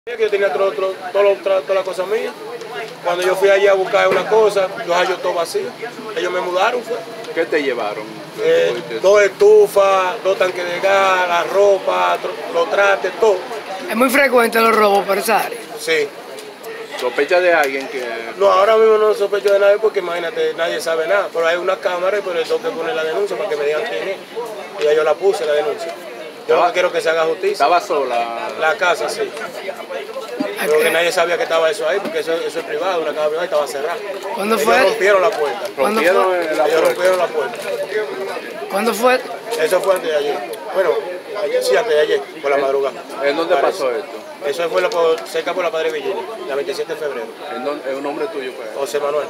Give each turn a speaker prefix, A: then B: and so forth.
A: Que yo tenía todas las cosas mías. Cuando yo fui allí a buscar una cosa, yo hallo todo vacío. Ellos me mudaron, fue.
B: ¿Qué te llevaron?
A: 2 estufas, 2 tanques de gas, la ropa, los trastes, todo.
C: Es muy frecuente los robos por esa área.
A: Sí.
B: ¿Sospecha de alguien que...?
A: No, ahora mismo no sospecho de nadie porque imagínate, nadie sabe nada. Pero hay una cámara y por eso tengo que poner la denuncia para que me digan quién es. Y ya yo la puse, la denuncia. Yo lo que quiero que se haga justicia.
B: ¿Estaba sola?
A: La casa, sí. Pero que nadie sabía que estaba eso ahí, porque eso es privado, una casa privada y estaba cerrada.
C: ¿Cuándo
A: Ellos
C: fue?
A: rompieron la puerta. Ellos rompieron la puerta.
C: ¿Cuándo fue?
A: Eso fue antes de ayer. Bueno, sí, antes de ayer, por la madrugada.
B: ¿En dónde pasó esto?
A: Eso fue cerca por la Padre Villini, la 27 de febrero.
B: ¿Es un nombre tuyo? Pues?
A: José Manuel.